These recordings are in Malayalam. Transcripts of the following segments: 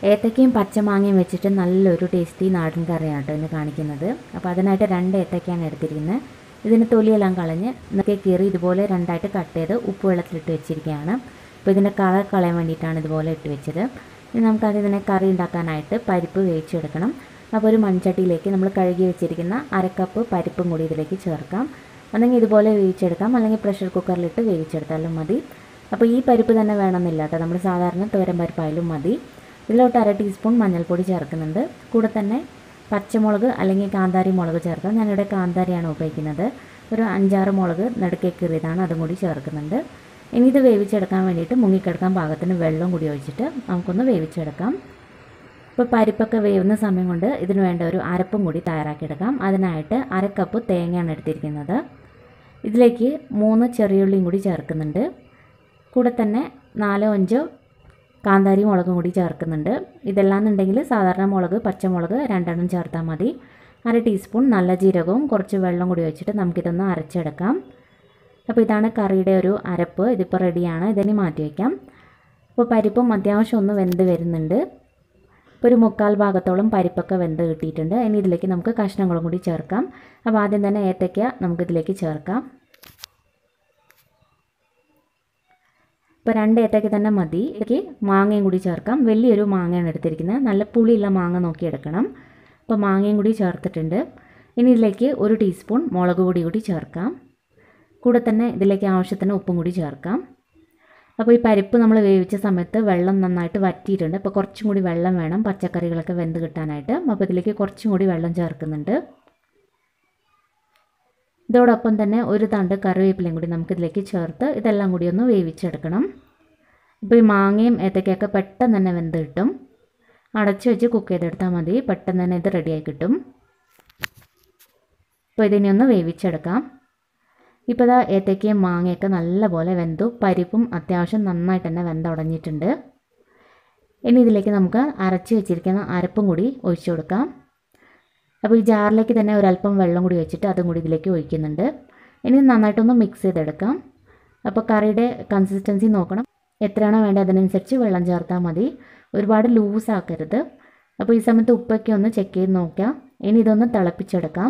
ഏത്തക്കയും പച്ചമാങ്ങയും വെച്ചിട്ട് നല്ലൊരു ടേസ്റ്റി നാടൻ കറിയാണ് കേട്ടോ ഇന്ന് കാണിക്കുന്നത്. അപ്പോൾ അതിനായിട്ട് 2 ഏത്തക്കയാണ് എടുത്തിരിക്കുന്നത്. ഇതിന് തൊലിയെല്ലാം കളഞ്ഞ് ഇന്നൊക്കെ കീറി ഇതുപോലെ രണ്ടായിട്ട് കട്ട് ചെയ്ത് ഉപ്പ് വെള്ളത്തിലിട്ട് വെച്ചിരിക്കുകയാണ്. അപ്പോൾ ഇതിൻ്റെ കളർ കളയാൻ വേണ്ടിയിട്ടാണ് ഇതുപോലെ ഇട്ട് വെച്ചത്. ഇനി നമുക്കത് ഇതിനെ കറി ഉണ്ടാക്കാനായിട്ട് പരിപ്പ് വേവിച്ചെടുക്കണം. അപ്പോൾ ഒരു മൺചട്ടിയിലേക്ക് നമ്മൾ കഴുകി വെച്ചിരിക്കുന്ന 1/2 കപ്പ് പരിപ്പും കൂടി ഇതിലേക്ക് ചേർക്കാം. അല്ലെങ്കിൽ ഇതുപോലെ വേവിച്ചെടുക്കാം, അല്ലെങ്കിൽ പ്രഷർ കുക്കറിലിട്ട് വേവിച്ചെടുത്താലും മതി. അപ്പോൾ ഈ പരിപ്പ് തന്നെ വേണമെന്നില്ല കേട്ടോ, നമ്മൾ സാധാരണ തോരൻ പരിപ്പായാലും മതി. ഇതിലോട്ട് 1/2 ടീസ്പൂൺ മഞ്ഞൾപ്പൊടി ചേർക്കുന്നുണ്ട്. കൂടെ തന്നെ പച്ചമുളക് അല്ലെങ്കിൽ കാന്താരി മുളക് ചേർക്കാം. ഞാനിവിടെ കാന്താരിയാണ് ഉപയോഗിക്കുന്നത്. ഒരു 5-6 മുളക് നടുക്കെ കീറിയതാണ്, അതും കൂടി ചേർക്കുന്നുണ്ട്. ഇനി ഇത് വേവിച്ചെടുക്കാൻ വേണ്ടിയിട്ട് മുങ്ങിക്കിടക്കാൻ പാകത്തിന് വെള്ളം കൂടി ഒഴിച്ചിട്ട് നമുക്കൊന്ന് വേവിച്ചെടുക്കാം. ഇപ്പോൾ പരിപ്പൊക്കെ വേവുന്ന സമയം കൊണ്ട് ഇതിന് വേണ്ട ഒരു അരപ്പും കൂടി തയ്യാറാക്കിയെടുക്കാം. അതിനായിട്ട് 1/2 കപ്പ് തേങ്ങയാണ് എടുത്തിരിക്കുന്നത്. ഇതിലേക്ക് 3 ചെറിയുള്ളിയും കൂടി ചേർക്കുന്നുണ്ട്. കൂടെ തന്നെ 4-5 കാന്താരി മുളകും കൂടി ചേർക്കുന്നുണ്ട്. ഇതെല്ലാം എന്നുണ്ടെങ്കിൽ സാധാരണ മുളക്, പച്ചമുളക് 2 ചേർത്താൽ മതി. 1/2 ടീസ്പൂൺ നല്ല ജീരകവും കുറച്ച് വെള്ളം കൂടി വെച്ചിട്ട് നമുക്കിതൊന്ന് അരച്ചെടുക്കാം. അപ്പോൾ ഇതാണ് കറിയുടെ ഒരു അരപ്പ്. ഇതിപ്പോൾ റെഡിയാണ്. ഇതിനി മാറ്റി വയ്ക്കാം. അപ്പോൾ പരിപ്പും അത്യാവശ്യം ഒന്ന് വെന്ത് വരുന്നുണ്ട്. ഇപ്പോൾ ഒരു 3/4 ഭാഗത്തോളം പരിപ്പൊക്കെ വെന്ത് കിട്ടിയിട്ടുണ്ട്. ഇനി ഇതിലേക്ക് നമുക്ക് കഷ്ണങ്ങളും കൂടി ചേർക്കാം. അപ്പോൾ ആദ്യം തന്നെ ഏത്തയ്ക്ക നമുക്കിതിലേക്ക് ചേർക്കാം. ഇപ്പോൾ 2 ഏത്തയ്ക്ക തന്നെ മതി. ഇതിലേക്ക് മാങ്ങയും കൂടി ചേർക്കാം. വലിയൊരു മാങ്ങയാണ് എടുത്തിരിക്കുന്നത്. നല്ല പുളിയുള്ള മാങ്ങ നോക്കിയെടുക്കണം. അപ്പോൾ മാങ്ങയും കൂടി ചേർത്തിട്ടുണ്ട്. ഇനി ഇതിലേക്ക് 1 ടീസ്പൂൺ മുളക് പൊടി കൂടി ചേർക്കാം. കൂടെ തന്നെ ഇതിലേക്ക് ആവശ്യത്തിന് ഉപ്പും കൂടി ചേർക്കാം. അപ്പോൾ ഈ പരിപ്പ് നമ്മൾ വേവിച്ച സമയത്ത് വെള്ളം നന്നായിട്ട് വറ്റിയിട്ടുണ്ട്. അപ്പോൾ കുറച്ചും കൂടി വെള്ളം വേണം പച്ചക്കറികളൊക്കെ വെന്ത് കിട്ടാനായിട്ട്. അപ്പോൾ ഇതിലേക്ക് കുറച്ചും കൂടി വെള്ളം ചേർക്കുന്നുണ്ട്. ഇതോടൊപ്പം തന്നെ ഒരു തണ്ട് കറിവേപ്പിലയും കൂടി നമുക്കിതിലേക്ക് ചേർത്ത് ഇതെല്ലാം കൂടി ഒന്ന് വേവിച്ചെടുക്കണം. ഇപ്പോൾ ഈ മാങ്ങയും ഏത്തക്കയൊക്കെ പെട്ടെന്ന് തന്നെ വെന്ത് കിട്ടും. അടച്ചു വെച്ച് കുക്ക് ചെയ്തെടുത്താൽ മതി, പെട്ടെന്ന് തന്നെ ഇത് റെഡിയായി കിട്ടും. അപ്പോൾ ഇതിനെ ഒന്ന് വേവിച്ചെടുക്കാം. ഇപ്പോൾ ഇതാ ഏത്തക്കയും മാങ്ങയൊക്കെ നല്ലപോലെ വെന്തു. പരിപ്പും അത്യാവശ്യം നന്നായിട്ട് തന്നെ വെന്തുടഞ്ഞിട്ടുണ്ട്. ഇനി ഇതിലേക്ക് നമുക്ക് അരച്ച് വെച്ചിരിക്കുന്ന അരപ്പും കൂടി ഒഴിച്ചു കൊടുക്കാം. അപ്പോൾ ഈ ജാറിലേക്ക് തന്നെ ഒരല്പം വെള്ളം കൂടി വെച്ചിട്ട് അതും കൂടി ഇതിലേക്ക് ഒഴിക്കുന്നുണ്ട്. ഇനി നന്നായിട്ടൊന്ന് മിക്സ് ചെയ്തെടുക്കാം. അപ്പോൾ കറിയുടെ കൺസിസ്റ്റൻസി നോക്കണം. എത്രയാണോ വേണ്ടത് അതിനനുസരിച്ച് വെള്ളം ചേർത്താൽ മതി. ഒരുപാട് ലൂസ് ആക്കരുത്. അപ്പോൾ ഈ സമയത്ത് ഉപ്പൊക്കെ ഒന്ന് ചെക്ക് ചെയ്ത് നോക്കാം. ഇനി ഇതൊന്ന് തിളപ്പിച്ചെടുക്കാം.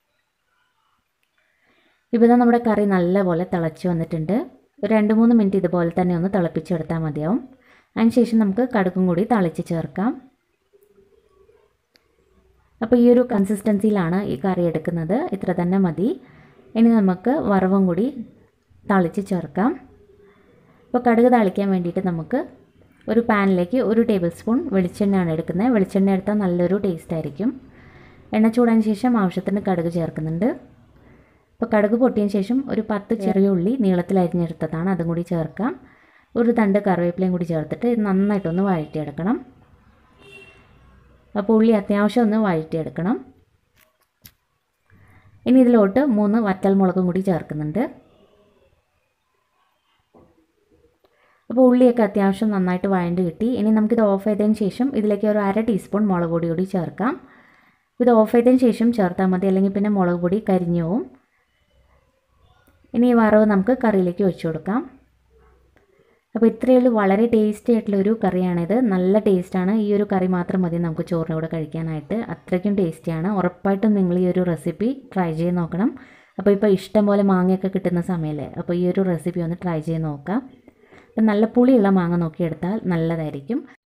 ഇപ്പോൾ ഇതാ നമ്മുടെ കറി നല്ലപോലെ തിളച്ച് വന്നിട്ടുണ്ട്. ഒരു 2-3 മിനിറ്റ് ഇതുപോലെ തന്നെ ഒന്ന് തിളപ്പിച്ചെടുത്താൽ മതിയാവും. അതിനുശേഷം നമുക്ക് കടുകും കൂടി തളിച്ച് ചേർക്കാം. അപ്പോൾ ഈ ഒരു കൺസിസ്റ്റൻസിയിലാണ് ഈ കറി എടുക്കുന്നത്. ഇത്ര തന്നെ മതി. ഇനി നമുക്ക് വറവും കൂടി തളിച്ച് ചേർക്കാം. അപ്പോൾ കടുക് താളിക്കാൻ വേണ്ടിയിട്ട് നമുക്ക് ഒരു പാനിലേക്ക് 1 ടേബിൾ സ്പൂൺ വെളിച്ചെണ്ണയാണ് എടുക്കുന്നത്. വെളിച്ചെണ്ണ എടുത്താൽ നല്ലൊരു ടേസ്റ്റ് ആയിരിക്കും. എണ്ണ ചൂടാൻ ശേഷം ആവശ്യത്തിന് കടുക് ചേർക്കുന്നുണ്ട്. അപ്പോൾ കടുക് പൊട്ടിയതിന് ശേഷം ഒരു 10 ചെറിയ ഉള്ളി നീളത്തിൽ അരിഞ്ഞെടുത്തതാണ്, അതും കൂടി ചേർക്കാം. ഒരു തണ്ട് കറിവേപ്പിലയും കൂടി ചേർത്തിട്ട് ഇത് നന്നായിട്ടൊന്ന് വഴറ്റിയെടുക്കണം. അപ്പോൾ ഉള്ളി അത്യാവശ്യം ഒന്ന് വഴറ്റിയെടുക്കണം. ഇനി ഇതിലോട്ട് 3 വറ്റൽമുളകും കൂടി ചേർക്കുന്നുണ്ട്. അപ്പോൾ ഉള്ളിയൊക്കെ അത്യാവശ്യം നന്നായിട്ട് വഴണ്ട് കിട്ടി. ഇനി നമുക്കിത് ഓഫ് ചെയ്തതിന് ശേഷം ഇതിലേക്ക് ഒരു 1/2 ടീസ്പൂൺ മുളക് പൊടി കൂടി ചേർക്കാം. ഇത് ഓഫ് ചെയ്തതിന് ശേഷം ചേർത്താൽ മതി, അല്ലെങ്കിൽ പിന്നെ മുളക് പൊടി കരിഞ്ഞു പോവും. ഇനി ഈ വറവ് നമുക്ക് കറിയിലേക്ക് ഒഴിച്ചു കൊടുക്കാം. അപ്പോൾ ഇത്രയേ ഉള്ളൂ. വളരെ ടേസ്റ്റി ആയിട്ടുള്ളൊരു കറിയാണിത്. നല്ല ടേസ്റ്റാണ്. ഈ ഒരു കറി മാത്രം മതി നമുക്ക് ചോറിൻ്റെ കൂടെ കഴിക്കാനായിട്ട്. അത്രയ്ക്കും ടേസ്റ്റിയാണ്. ഉറപ്പായിട്ടും നിങ്ങൾ ഈ ഒരു റെസിപ്പി ട്രൈ ചെയ്ത് നോക്കണം. അപ്പോൾ ഇപ്പോൾ ഇഷ്ടം പോലെ മാങ്ങയൊക്കെ കിട്ടുന്ന സമയമല്ലേ, അപ്പോൾ ഈ ഒരു റെസിപ്പി ഒന്ന് ട്രൈ ചെയ്ത് നോക്കാം. അപ്പോൾ നല്ല പുളിയുള്ള മാങ്ങ നോക്കിയെടുത്താൽ നല്ലതായിരിക്കും.